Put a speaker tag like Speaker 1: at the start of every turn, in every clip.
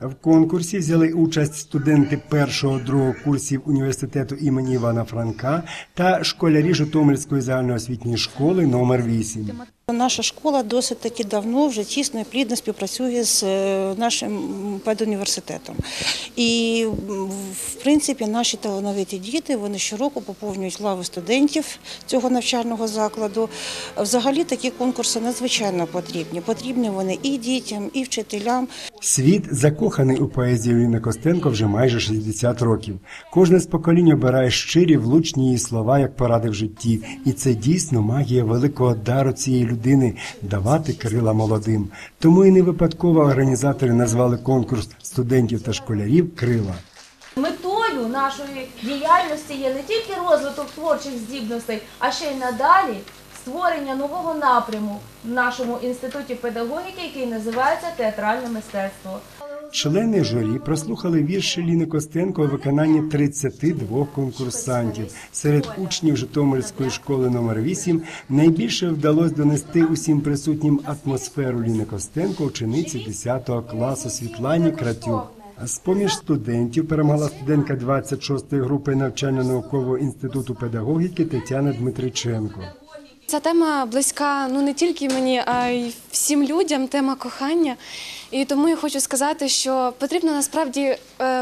Speaker 1: В конкурсі взяли участь студенти першого-другого курсів університету імені Івана Франка та школярі Житомирської загальноосвітньої школи номер 8.
Speaker 2: Наша школа досить таки давно вже тісно і плідно співпрацює з нашим педуніверситетом. І, в принципі, наші талановиті діти, вони щороку поповнюють лави студентів цього навчального закладу. Взагалі такі конкурси надзвичайно потрібні. Потрібні вони і дітям, і вчителям.
Speaker 1: Світ закоханий у поезію Ліни Костенко вже майже 60 років. Кожне з поколінь обирає щирі, влучні її слова, як поради в житті. І це дійсно магія великого дару цієї людини – давати крила молодим. Тому і не випадково організатори назвали конкурс студентів та школярів «Крила».
Speaker 3: Метою нашої діяльності є не тільки розвиток творчих здібностей, а ще й надалі створення нового напряму в нашому інституті педагогіки, який називається театральне мистецтво.
Speaker 1: Члени журі прослухали вірші Ліни Костенко у виконанні 32 конкурсантів. Серед учнів Житомирської школи номер 8 найбільше вдалося донести усім присутнім атмосферу Ліни Костенко учениці 10 класу Світлані Кратюк. З-поміж студентів перемогла студентка 26-ї групи навчально-наукового інституту педагогіки Тетяна Дмитриченко.
Speaker 4: Ця тема близька не тільки мені, а й всім людям, тема кохання. І тому я хочу сказати, що потрібно насправді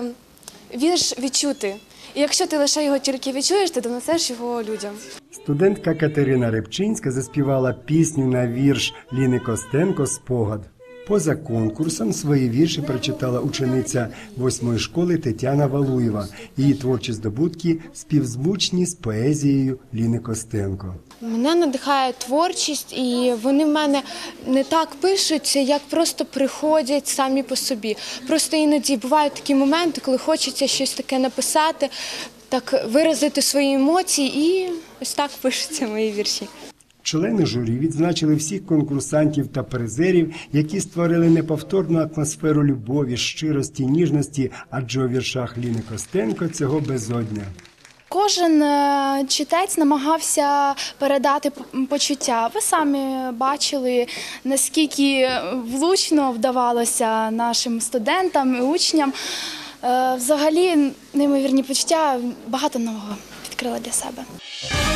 Speaker 4: вірш відчути. І якщо ти лише його тільки відчуєш, ти донесеш його людям.
Speaker 1: Студентка Катерина Рибчинська заспівала пісню на вірш Ліни Костенко «Спогад». Поза конкурсом свої вірші прочитала учениця 8-ї школи Тетяна Валуєва. Її творчі здобутки співзвучні з поезією Ліни Костенко.
Speaker 5: Мене надихає творчість, і вони в мене не так пишуться, як просто приходять самі по собі. Просто іноді бувають такі моменти, коли хочеться щось таке написати, так виразити свої емоції, і ось так пишуться мої вірші.
Speaker 1: Члени журі відзначили всіх конкурсантів та призерів, які створили неповторну атмосферу любові, щирості, ніжності, адже у віршах Ліни Костенко цього безодня.
Speaker 6: Кожен читець намагався передати почуття. Ви самі бачили, наскільки влучно вдавалося нашим студентам і учням. Взагалі, неймовірні почуття, багато нового відкрила для себе.